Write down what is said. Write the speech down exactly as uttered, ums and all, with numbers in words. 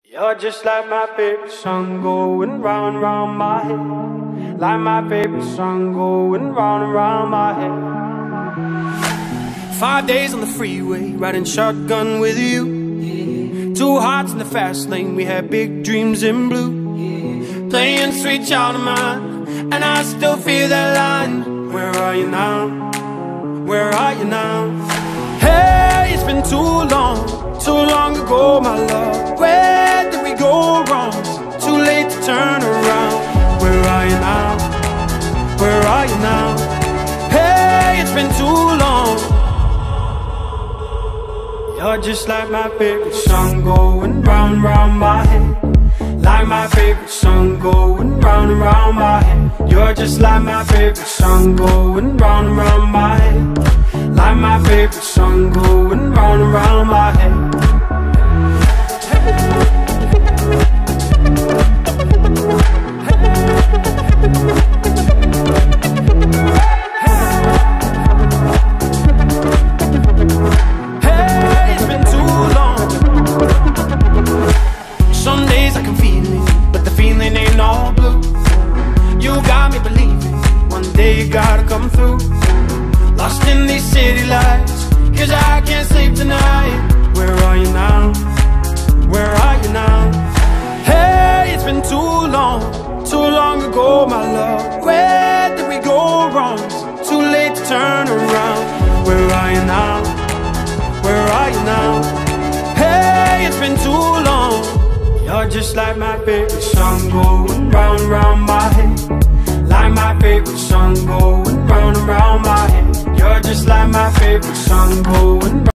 You're just like my favorite song going round and round my head. Like my favorite song going round and round my head. Five days on the freeway, riding shotgun with you. Yeah. Two hearts in the fast lane, we had big dreams in blue. Yeah. Playing Sweet Child of Mine, and I still feel that line. Where are you now? Where are you now? Hey, it's been too long, too long ago, my love. Where did we go wrong? Too late to turn around. Where are you now? Where are you now? Hey, it's been too long. You're just like my favorite song going round and round my head. Like my favorite song going round and round my head. You're just like my favorite song going round and round my head. Like my favorite song going round and round my head. Hey, it's been too long. Some days I can feel it, but the feeling ain't all blue. You got me believing one day you gotta come through. Lost in these city lights, cause I can't sleep tonight. Where are you now? Where are you now? Hey, it's been too long, too long ago, my love. Where did we go wrong? Too late to turn around. Where are you now? Where are you now? Hey, it's been too long. You're just like my favorite song going round and round my head. Like my favorite song going round and round my head. You're just like my favorite song going round.